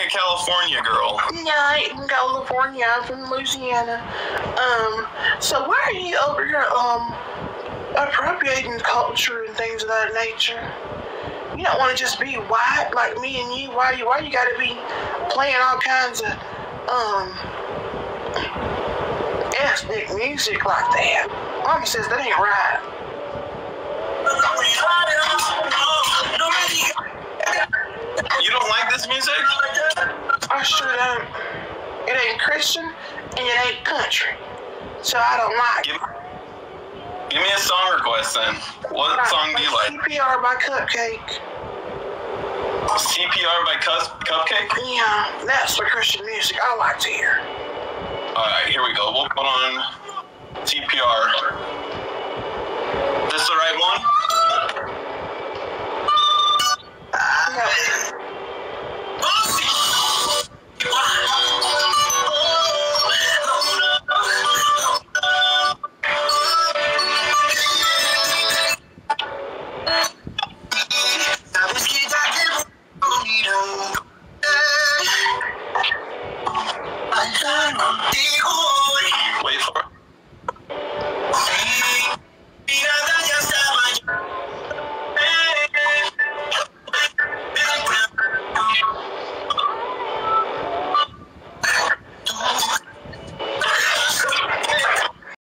California girl. Yeah, I ain't from California. I'm from Louisiana. So why are you over here, appropriating culture and things of that nature? You don't want to just be white like me and you. Why you gotta be playing all kinds of, ethnic music like that? Mama says that ain't right. You don't like this music? I sure don't. It ain't Christian and it ain't country. So I don't like it. Give me a song request then. What song do you like? CPR by Cupcake. CPR by Cupcake? Yeah, that's the Christian music I like to hear. Alright, here we go. We'll put on CPR. Is this the right one? No.